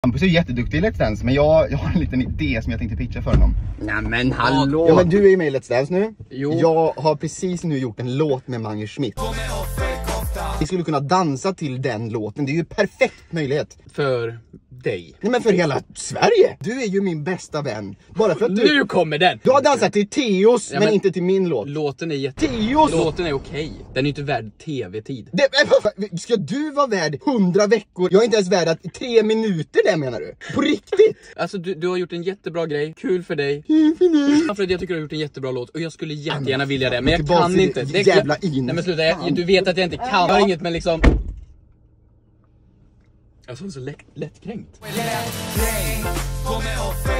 Hampus är jätteduktig i Let's Dance, men jag har en liten idé som jag tänkte pitcha för honom. Nej men hallå! Ja men du är ju med i Let's Dance nu. Jo. Jag har precis nu gjort en låt med Mange Schmidt. Vi skulle kunna dansa till den låten, det är ju perfekt möjlighet. För dig. Nej men för hela Sverige. Du är ju min bästa vän. Bara för att du... Nu kommer den! Du har dansat till Teos, Ja, men inte till min låt. Låten är jätte... Teos! Låten är okej. Den är inte värd tv-tid. Ska du vara värd 100 veckor? Jag är inte ens värd att 3 minuter där, menar du? På riktigt? Alltså du har gjort en jättebra grej. Kul för dig. För jag tycker du har gjort en jättebra låt. Och jag skulle jättegärna vilja det. Men jag kan inte. Det jävla in. Nej men sluta, du vet att jag inte kan. Jag har inget men liksom... Jag är så lättkränkt.